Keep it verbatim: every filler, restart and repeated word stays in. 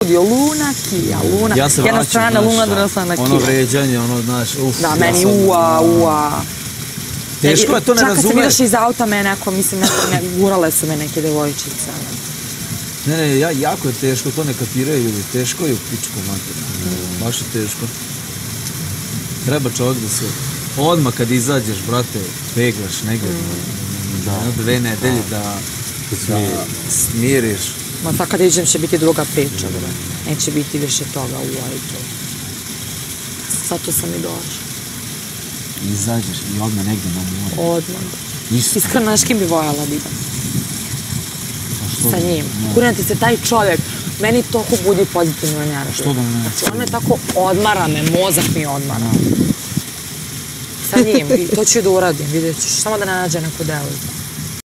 studio, Luna, Kija, Luna. Ja se vraćam, jedna strana Luna, druga strana Kija. ono vređanje, ono, znaš, uf. Da, meni ua, ua. Teško je, to ne Čak kad se razumeš. vidiš iz auta me neko, mislim, gurale su me neke devojčice. Ne, ne, jako je teško, to ne kapiraju ljudi, teško je u pičku materiju, baš je teško. Treba čovjek da se, odmah kad izađeš, brate, peglaš negdje, dve nedelje da smiriš. Ma sad kad iđem će biti druga priča, neće biti više toga u ajtu. Zato sam i došla. Izađeš i odmah negdje na more. Odmah. Iskreno, znaš kim bi voljela da idem? Sa njim. Kurina ti se taj čovjek, meni toliko budi pozitivnu energiju. Što da ne? Znači, on me tako odmara me, mozak mi odmara. Sa njim, i to ću da uradim, vidjet ćeš, samo da ne nađe neku devojku.